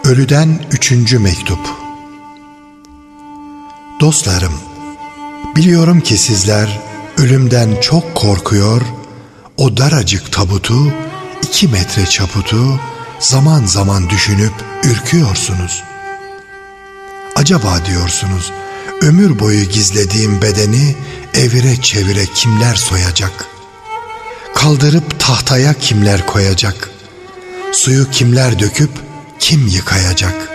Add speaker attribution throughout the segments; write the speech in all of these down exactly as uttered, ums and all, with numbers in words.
Speaker 1: Ölüden üçüncü mektup. Dostlarım, biliyorum ki sizler ölümden çok korkuyor, o daracık tabutu, iki metre çaputu zaman zaman düşünüp ürküyorsunuz. Acaba diyorsunuz, ömür boyu gizlediğim bedeni evire çevire kimler soyacak? Kaldırıp tahtaya kimler koyacak? Suyu kimler döküp kim yıkayacak?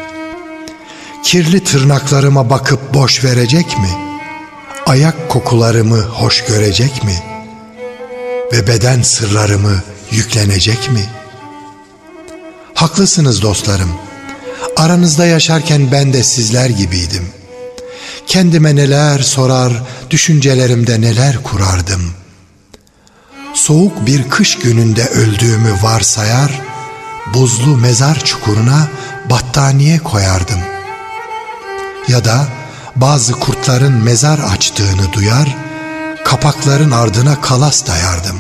Speaker 1: Kirli tırnaklarıma bakıp boş verecek mi? Ayak kokularımı hoş görecek mi? Ve beden sırlarımı yüklenecek mi? Haklısınız dostlarım. Aranızda yaşarken ben de sizler gibiydim. Kendime neler sorar, düşüncelerimde neler kurardım. Soğuk bir kış gününde öldüğümü varsayar, buzlu mezar çukuruna battaniye koyardım. Ya da bazı kurtların mezar açtığını duyar, kapakların ardına kalas dayardım.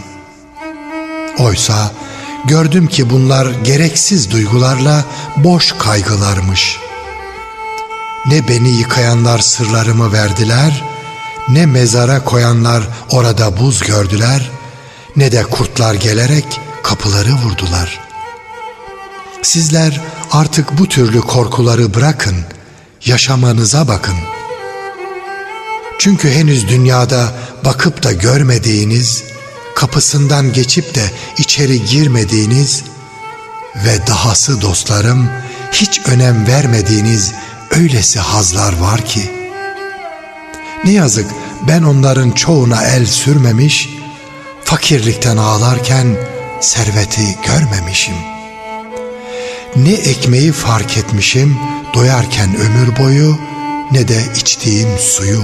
Speaker 1: Oysa gördüm ki bunlar gereksiz duygularla boş kaygılarmış. Ne beni yıkayanlar sırlarımı verdiler, ne mezara koyanlar orada buz gördüler, ne de kurtlar gelerek kapıları vurdular. Sizler artık bu türlü korkuları bırakın, yaşamanıza bakın. Çünkü henüz dünyada bakıp da görmediğiniz, kapısından geçip de içeri girmediğiniz ve dahası dostlarım hiç önem vermediğiniz öylesi hazlar var ki. Ne yazık ben onların çoğuna el sürmemiş, fakirlikten ağlarken serveti görmemişim. Ne ekmeği fark etmişim doyarken ömür boyu, ne de içtiğim suyu.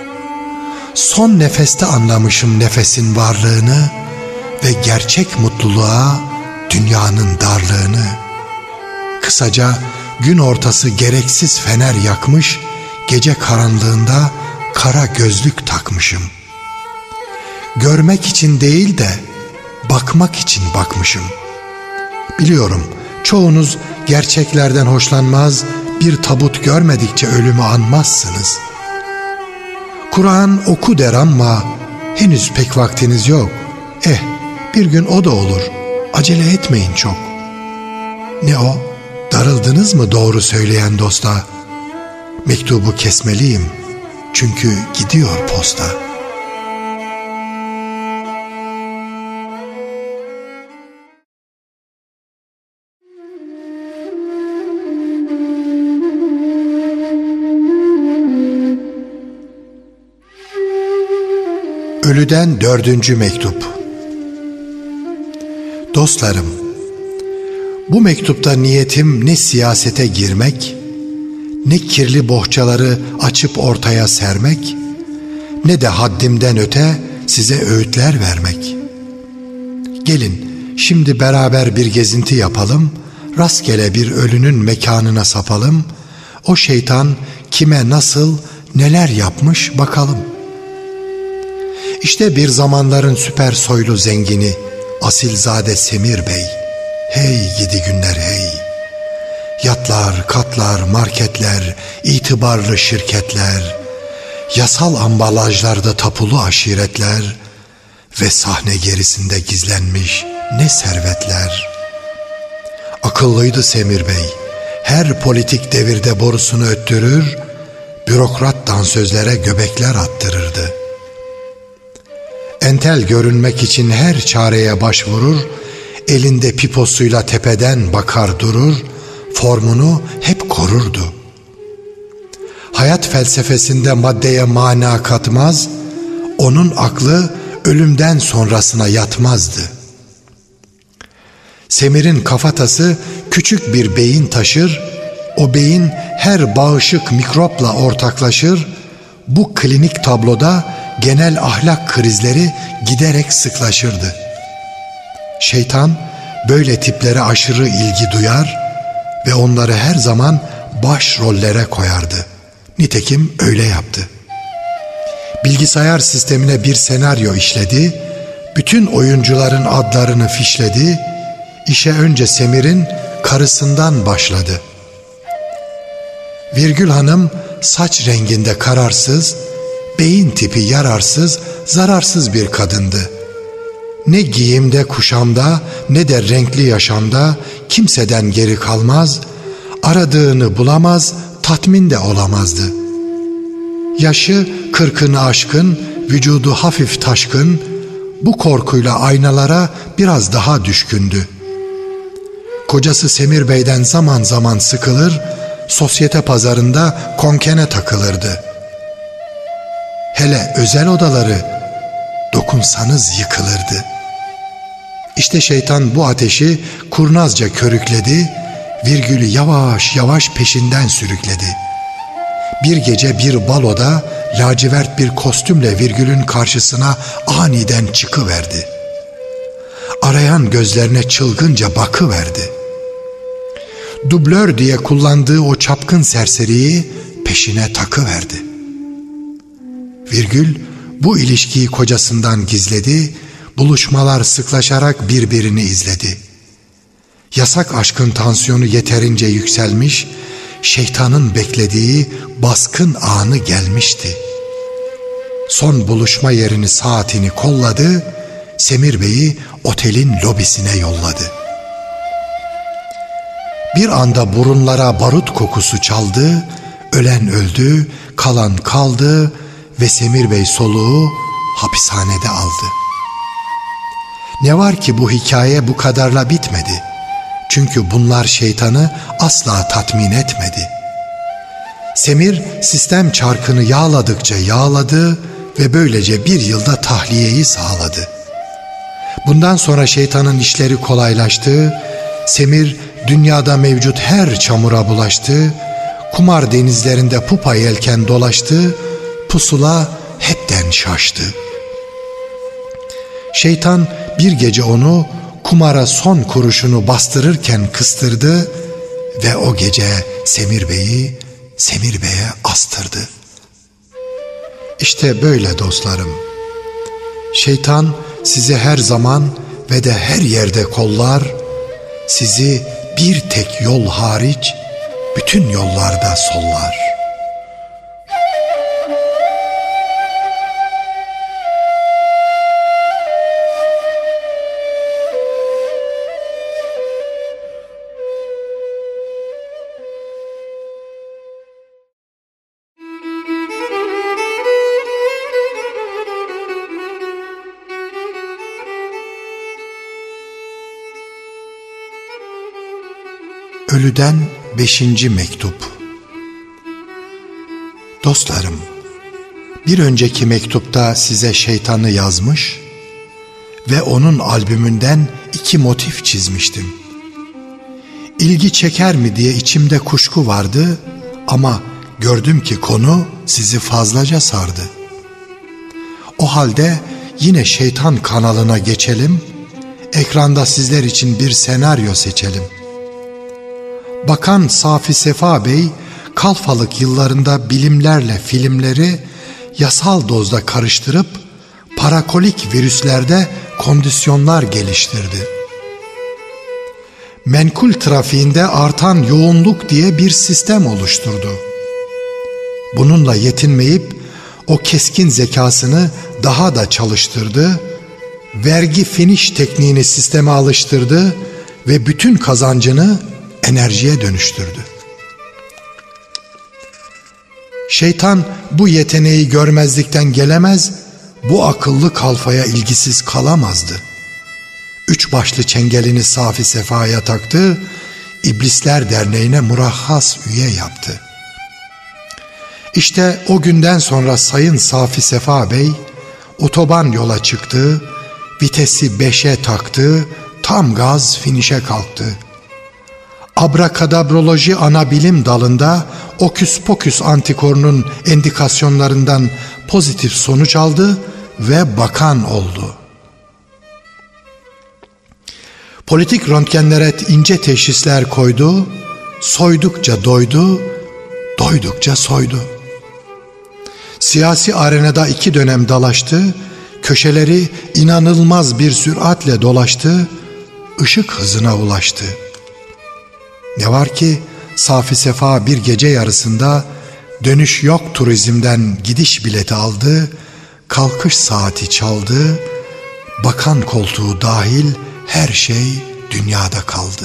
Speaker 1: Son nefeste anlamışım nefesin varlığını ve gerçek mutluluğa dünyanın darlığını. Kısaca gün ortası gereksiz fener yakmış, gece karanlığında kara gözlük takmışım. Görmek için değil de bakmak için bakmışım. Biliyorum çoğunuz gerçeklerden hoşlanmaz, bir tabut görmedikçe ölümü anmazsınız. Kur'an oku der ama henüz pek vaktiniz yok. Eh, bir gün o da olur. Acele etmeyin çok. Ne o? Darıldınız mı doğru söyleyen dosta? Mektubu kesmeliyim. Çünkü gidiyor posta. Ölüden dördüncü mektup. Dostlarım, bu mektupta niyetim ne siyasete girmek, ne kirli bohçaları açıp ortaya sermek, ne de haddimden öte size öğütler vermek. Gelin şimdi beraber bir gezinti yapalım, rastgele bir ölünün mekanına sapalım, o şeytan kime nasıl neler yapmış bakalım. İşte bir zamanların süper soylu zengini Asilzade Semir Bey. Hey gidi günler hey. Yatlar, katlar, marketler, itibarlı şirketler, yasal ambalajlarda tapulu aşiretler ve sahne gerisinde gizlenmiş ne servetler. Akıllıydı Semir Bey. Her politik devirde borusunu öttürür, bürokrat dansözlere göbekler attırırdı. Entel görünmek için her çareye başvurur, elinde piposuyla tepeden bakar durur, formunu hep korurdu. Hayat felsefesinde maddeye mana katmaz, onun aklı ölümden sonrasına yatmazdı. Semir'in kafatası küçük bir beyin taşır, o beyin her bağışık mikropla ortaklaşır, bu klinik tabloda genel ahlak krizleri giderek sıklaşırdı. Şeytan böyle tiplere aşırı ilgi duyar ve onları her zaman başrollere koyardı. Nitekim öyle yaptı. Bilgisayar sistemine bir senaryo işledi, bütün oyuncuların adlarını fişledi, işe önce Semir'in karısından başladı. Virgül Hanım saç renginde kararsız, beyin tipi yararsız, zararsız bir kadındı. Ne giyimde kuşamda ne de renkli yaşamda kimseden geri kalmaz, aradığını bulamaz, tatmin de olamazdı. Yaşı kırkını aşkın, vücudu hafif taşkın, bu korkuyla aynalara biraz daha düşkündü. Kocası Semir Bey'den zaman zaman sıkılır, sosyete pazarında konkene takılırdı. Hele özel odaları dokunsanız yıkılırdı. İşte şeytan bu ateşi kurnazca körükledi, Virgül'ü yavaş yavaş peşinden sürükledi. Bir gece bir baloda lacivert bir kostümle Virgül'ün karşısına aniden çıkıverdi. Arayan gözlerine çılgınca bakıverdi. Dublör diye kullandığı o çapkın serseriyi peşine takıverdi. Virgül bu ilişkiyi kocasından gizledi, buluşmalar sıklaşarak birbirini izledi. Yasak aşkın tansiyonu yeterince yükselmiş, şeytanın beklediği baskın anı gelmişti. Son buluşma yerini, saatini kolladı, Semir Bey'i otelin lobisine yolladı. Bir anda burunlara barut kokusu çaldı, ölen öldü, kalan kaldı ve Semir Bey soluğu hapishanede aldı. Ne var ki bu hikaye bu kadarla bitmedi. Çünkü bunlar şeytanı asla tatmin etmedi. Semir sistem çarkını yağladıkça yağladı ve böylece bir yılda tahliyeyi sağladı. Bundan sonra şeytanın işleri kolaylaştı. Semir dünyada mevcut her çamura bulaştı. Kumar denizlerinde pupa yelken dolaştı. Pusula hepten şaştı. Şeytan bir gece onu kumara son kuruşunu bastırırken kıstırdı ve o gece Semir Bey'i Semir Bey'e astırdı. İşte böyle dostlarım. Şeytan sizi her zaman ve de her yerde kollar, sizi bir tek yol hariç bütün yollarda sollar. Ölüden beşinci mektup. Dostlarım, bir önceki mektupta size şeytanı yazmış ve onun albümünden iki motif çizmiştim. İlgi çeker mi diye içimde kuşku vardı ama gördüm ki konu sizi fazlaca sardı. O halde yine şeytan kanalına geçelim, ekranda sizler için bir senaryo seçelim. Bakan Safi Sefa Bey, Kalfalık yıllarında bilimlerle filmleri yasal dozda karıştırıp parakolik virüslerde kondisyonlar geliştirdi. Menkul trafiğinde artan yoğunluk diye bir sistem oluşturdu. Bununla yetinmeyip o keskin zekasını daha da çalıştırdı, vergi finish tekniğini sisteme alıştırdı ve bütün kazancını enerjiye dönüştürdü. Şeytan bu yeteneği görmezlikten gelemez, bu akıllı kalfaya ilgisiz kalamazdı. Üç başlı çengelini Safi Sefa'ya taktı, İblisler Derneği'ne murahhas üye yaptı. İşte o günden sonra Sayın Safi Sefa Bey otoban yola çıktı, vitesi beşe taktı, tam gaz finişe kalktı. Abrakadabroloji ana bilim dalında oküs poküs antikorunun endikasyonlarından pozitif sonuç aldı ve bakan oldu. Politik röntgenlere ince teşhisler koydu, soydukça doydu, doydukça soydu. Siyasi arenada iki dönem dalaştı, köşeleri inanılmaz bir süratle dolaştı, ışık hızına ulaştı. Ne var ki safi sefa bir gece yarısında dönüş yok turizmden gidiş bileti aldı, kalkış saati çaldı, bakan koltuğu dahil her şey dünyada kaldı.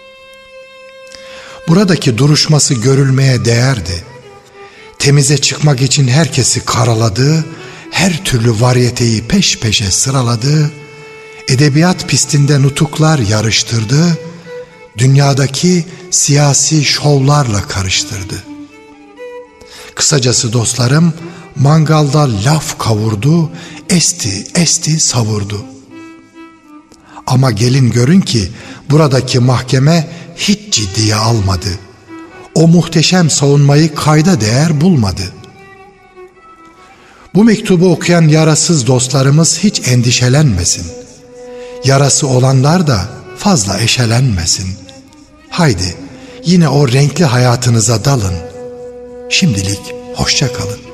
Speaker 1: Buradaki duruşması görülmeye değerdi. Temize çıkmak için herkesi karaladı, her türlü varyeteyi peş peşe sıraladı, edebiyat pistinde nutuklar yarıştırdı, dünyadaki siyasi şovlarla karıştırdı. Kısacası dostlarım, mangalda laf kavurdu, esti esti savurdu. Ama gelin görün ki buradaki mahkeme hiç ciddiye almadı. O muhteşem savunmayı kayda değer bulmadı. Bu mektubu okuyan yarasız dostlarımız hiç endişelenmesin. Yarası olanlar da fazla eşelenmesin. Haydi yine o renkli hayatınıza dalın. Şimdilik hoşça kalın.